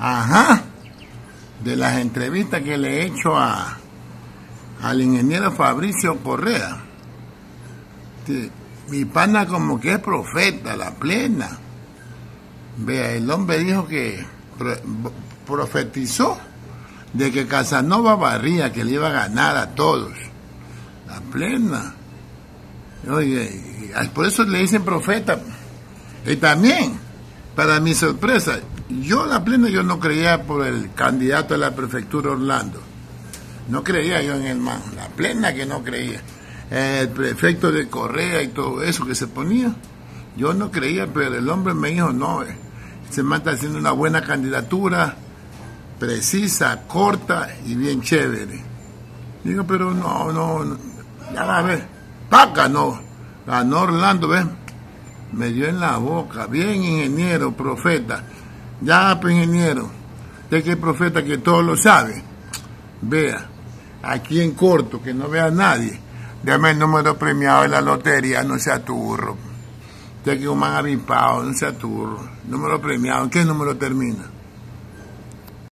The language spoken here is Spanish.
Ajá, de las entrevistas que le he hecho al ingeniero Fabricio Correa. Mi pana como que es profeta, la plena. Vea, el hombre dijo que profetizó de que Casanova barría, que le iba a ganar a todos. La plena. Oye, por eso le dicen profeta. Y también, para mi sorpresa, yo no creía por el candidato a la prefectura Orlando. No creía yo en el man. La plena que no creía. El prefecto de Correa y todo eso que se ponía. Yo no creía, pero el hombre me dijo, no, se man está haciendo una buena candidatura, precisa, corta y bien chévere. Digo, pero no, ya va a ver, paca, no, ganó Orlando, ¿ves? Me dio en la boca, bien ingeniero, profeta, ya pues ingeniero, de que profeta que todo lo sabe, vea, aquí en corto, que no vea a nadie, dame el número premiado de la lotería, no sea turro. Usted que un man avispado, no sea turro. Número premiado, ¿en qué número termina?